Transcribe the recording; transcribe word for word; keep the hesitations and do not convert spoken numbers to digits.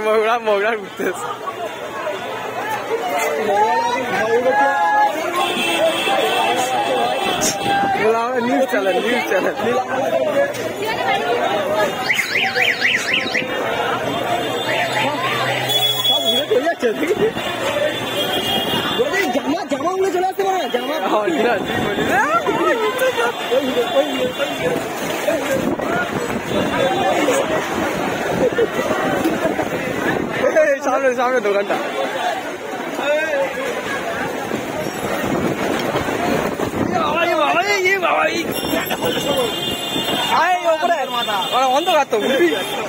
মৌড়া মৌড়া ঘুরতেছে news channel news channel জামা জামা উড়ে চলে আসতে পারে জামা সামনে সামনে দোকানটা অন্ধকার তো